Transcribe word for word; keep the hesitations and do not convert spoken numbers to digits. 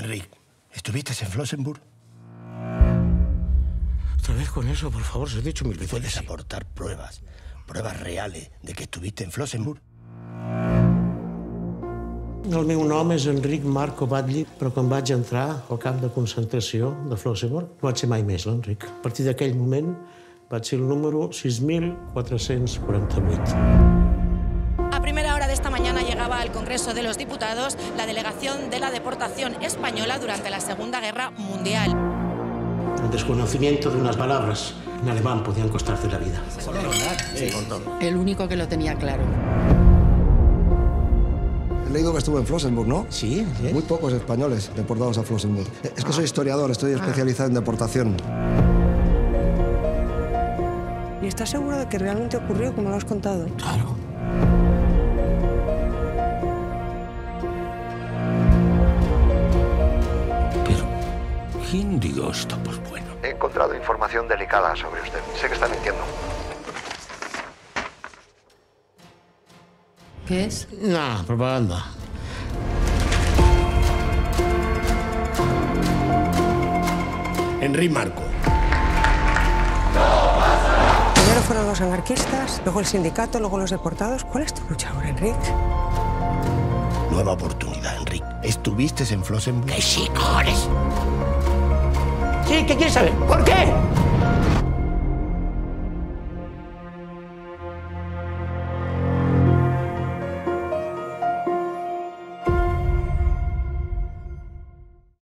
Enric, ¿estuviste en Flossenbürg? Otra vez con eso, por favor, se lo he dicho mil veces. ¿Puedes aportar pruebas, pruebas reales de que estuviste en Flossenbürg? El meu nom és Enric Marco Batlle, però quan vaig entrar al camp de concentració de Flossenbürg no vaig ser mai més l'Enric. A partir d'aquell moment vaig ser el número sis mil quatre-cents quaranta-vuit. A primera hora de esta mañana llegaba al Congreso de los Diputados la delegación de la deportación española durante la Segunda Guerra Mundial. El desconocimiento de unas palabras en alemán podían costarte la vida. Sí, con todo. El único que lo tenía claro. He leído que estuvo en Flossenbürg, ¿no? Sí, sí. Muy pocos españoles deportados a Flossenbürg. Es que soy historiador, estoy especializado en deportación. ¿Y estás seguro de que realmente ocurrió como lo has contado? Claro. Pero, ¿quién dio esto por bueno? He encontrado información delicada sobre usted. Sé que está mintiendo. ¿Qué es? No, propaganda. Enric Marco. Primero fueron los anarquistas, luego el sindicato, luego los deportados. ¿Cuál es tu lucha ahora, Enric? Nueva oportunidad, Enric. ¿Estuviste en Flossenbürg? ¡Que sí, cojones! Sí, ¿qué quieres saber? ¿Por qué?